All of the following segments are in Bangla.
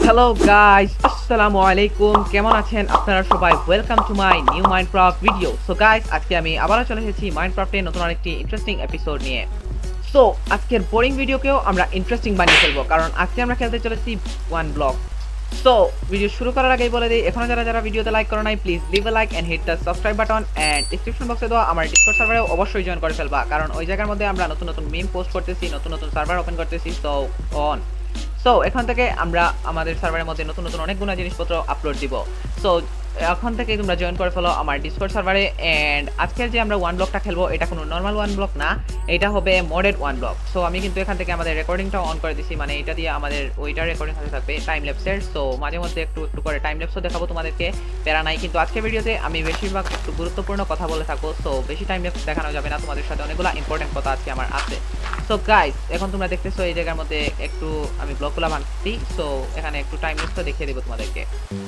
হ্যালো গাইস, আসসালামু আলাইকুম। কেমন আছেন আপনারা সবাই? Welcome to my new Minecraft video. So guys, আজকে আমি আবারও চলে এসেছি মাইনক্রাফটে নতুন আরেকটি ইন্টারেস্টিং এপিসোড নিয়ে। সো আজকের বোরিং ভিডিওকেও আমরা ইন্টারেস্টিং বানিয়ে ফেলবো, কারণ আজকে আমরা খেলতে চলেছি ওয়ান ব্লক। সো ভিডিও শুরু করার আগেই বলে দিই, এখনো যারা ভিডিওতে লাইক করো নাই, please leave a like and hit the subscribe button, and description বক্সে দেওয়া আমার ডিসকর্ড সার্ভারে অবশ্যই জয়েন করে ফেলবা, কারণ ওই জায়গার মধ্যে আমরা নতুন নতুন মিম পোস্ট করতেছি, নতুন নতুন সার্ভার ওপেন করতেছি। সো এখন থেকে আমরা আমাদের সার্ভারের মধ্যে নতুন নতুন অনেকগুলো জিনিসপত্র আপলোড দিব। সো এখন থেকে তোমরা জয়েন করে ফেলো আমার ডিসকর্ড সার্ভারে। এন্ড আজকের যে আমরা ওয়ান ব্লকটা খেলবো, এটা কোনো নর্মাল ওয়ান ব্লক না, এটা হবে মডেড ওয়ান ব্লক। সো আমি কিন্তু এখান থেকে আমাদের রেকর্ডিংটা অন করে দিছি, মানে এটা দিয়ে আমাদের ওইটার রেকর্ডিং হতে থাকবে টাইম ল্যাপসের। সো মাঝে মধ্যে একটু একটু করে টাইম ল্যাপসও দেখাবো তোমাদেরকে, প্যারা নাই। কিন্তু আজকের ভিডিওতে আমি বেশিরভাগ একটু গুরুত্বপূর্ণ কথা বলে থাকবো, সো বেশি টাইম ল্যাপস দেখানো যাবে না, তোমাদের সাথে অনেকগুলো ইম্পর্টেন্ট কথা আজকে আমার আছে। সো গাইস, এখন তোমরা দেখতেছো এই জায়গার মধ্যে একটু আমি ব্লকগুলো ভাঙছি। সো এখানে একটু টাইম ল্যাপসও দেখিয়ে দেবো তোমাদেরকে।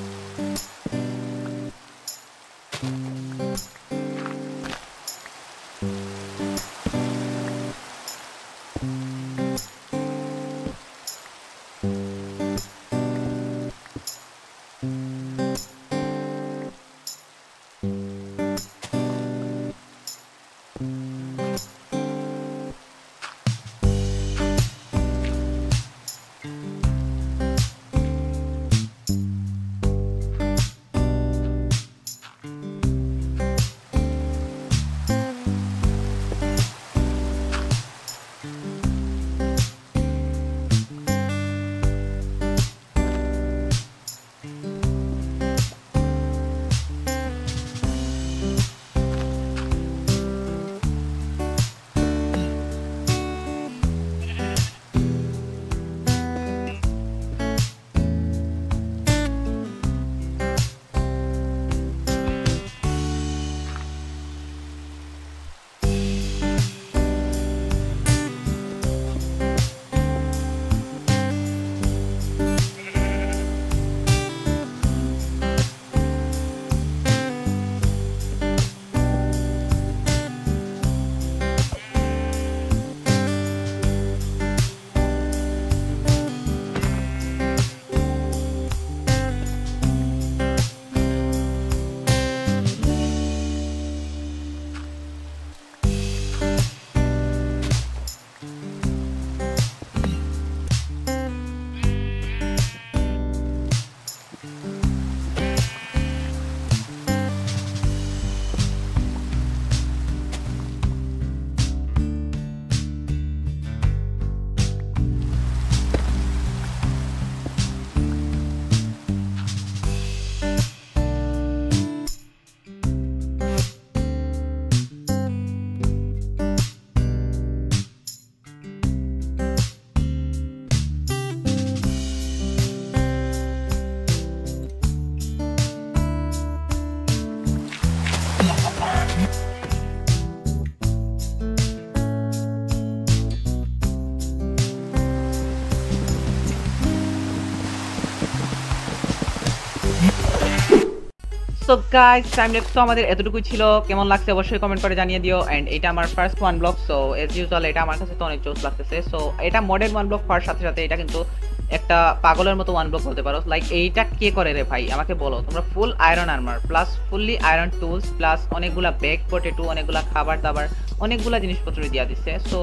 সো গাইস, টাইম ল্যাপস তো আমাদের এতটুকুই ছিল। কেমন লাগছে অবশ্যই কমেন্ট করে জানিয়ে দিও। এন্ড এটা আমার first one block, so as usual এটা আমার কাছে তো অনেক জোস লাগতেছে। সো এটা মডেল ওয়ান ব্লক হওয়ার সাথে সাথে এটা কিন্তু একটা পাগলের মতো ওয়ান ব্লক বলতে পারো। লাইক এইটা কে করে রে ভাই, আমাকে বলো তোমরা। Full iron armour plus fully iron tools plus অনেকগুলা ব্যাগ পটেটো, অনেকগুলা খাবার দাবার, অনেকগুলা জিনিসপত্র দিয়া দিচ্ছে। সো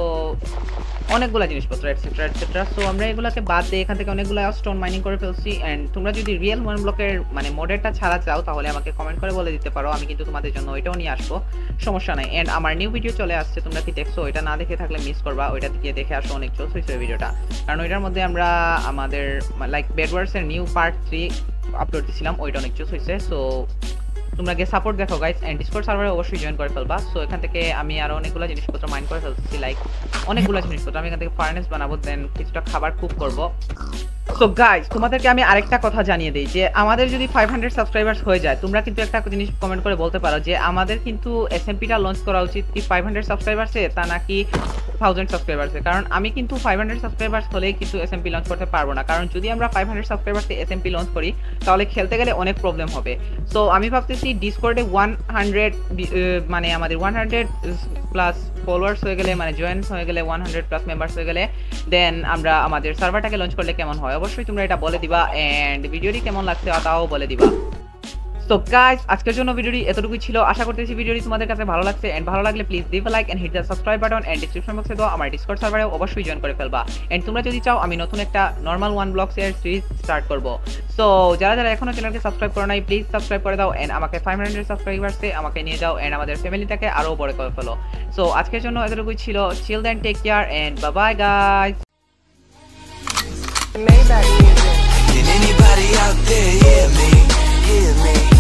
অনেকগুলা জিনিসপত্র এটসেট্রা এটসেট্রা। সো আমরা এগুলাকে বাদ দিয়ে এখান থেকে অনেকগুলা স্টোন মাইনিং করে ফেলছি। এন্ড তোমরা যদি রিয়েল ওয়ান ব্লকের মানে মডেলটা ছাড়া চাও, তাহলে আমাকে কমেন্ট করে বলে দিতে পারো, আমি কিন্তু তোমাদের জন্য ওইটাও নিয়ে আসবো, সমস্যা নাই। এন্ড আমার নিউ ভিডিও চলে আসছে, তোমরা কি দেখছো? ওইটা না দেখে থাকলে মিস করবা, ওইটা গিয়ে দেখে আসো, অনেক জোস হয়েছে ভিডিওটা। কারণ ওইটার মধ্যে আমরা আমাদের লাইক বেডওয়ার্সের নিউ পার্ট 3 আপলোড দিছিলাম, ওইটা অনেক জোস হয়েছে। সো তোমরা গিয়ে সাপোর্ট দেখো গাইস, এন্ড ডিসকর্ড সার্ভারে অবশ্যই জয়েন করে ফেলবা। সো এখান থেকে আমি আরো অনেকগুলো জিনিসপত্র মাইন করে ফেলছি, লাইক অনেকগুলো জিনিসপত্র। আমি এখান থেকে ফার্নেস বানাবো, দেন কিছুটা খাবার কুক করব। সো গাইস, তোমাদেরকে আমি আরেকটা কথা জানিয়ে দিই যে আমাদের যদি 500 সাবস্ক্রাইবার্স হয়ে যায়, তোমরা কিন্তু একটা জিনিস কমেন্ট করে বলতে পারো যে আমাদের কিন্তু এসএমপিটা লঞ্চ করা উচিত কি 500 সাবস্ক্রাইবার্সে, তা নাকি 1000 সাবস্ক্রাইবার্সে, কারণ আমি কিন্তু 500 সাবস্ক্রাইবার্স হলেই কিন্তু এসএমপি লঞ্চ করতে পারবো না, কারণ যদি আমরা 500 সাবস্ক্রাইবার্সে এসএমপি লঞ্চ করি তাহলে খেলতে গেলে অনেক প্রবলেম হবে। সো আমি ভাবতেছি ডিসকর্ডে 100 মানে আমাদের 100 প্লাস ফলোয়ার্স হয়ে গেলে, মানে জয়েন্টস হয়ে গেলে, 100 প্লাস মেম্বার্স হয়ে গেলে দেন আমরা আমাদের সার্ভারটাকে লঞ্চ করলে কেমন হয়, অবশ্যই তোমরা এটা বলে দিবা এন্ড ভিডিওটি কেমন লাগছে তাও বলে দিবা। সো গাইস, আজকের জন্য ভিডিওটি এতটুকুই ছিল। আশা করতেছি ভিডিওটি তোমাদের কাছে ভালো লাগছে এন্ড ভালো লাগলে please leave a like and hit the subscribe button and description বক্সে দাও আমার ডিসকর্ড সার্ভারে অবশ্যই জয়েন করে ফেলবা। এন্ড তোমরা যদি চাও আমি নতুন একটা normal one block series start করব। সো যারা যারা এখনো চ্যানেলকে সাবস্ক্রাইব করো নাই প্লিজ সাবস্ক্রাইব করে দাও এন্ড আমাকে 500 সাবস্ক্রাইবার্সে আমাকে নিয়ে যাও এন্ড আমাদের ফ্যামিলিটাকে আরো বড় করে ফেলো। সো আজকের জন্য এতটুকুই ছিল। Chill then, take care and bye bye guys. Can anybody out there hear me? Hear me?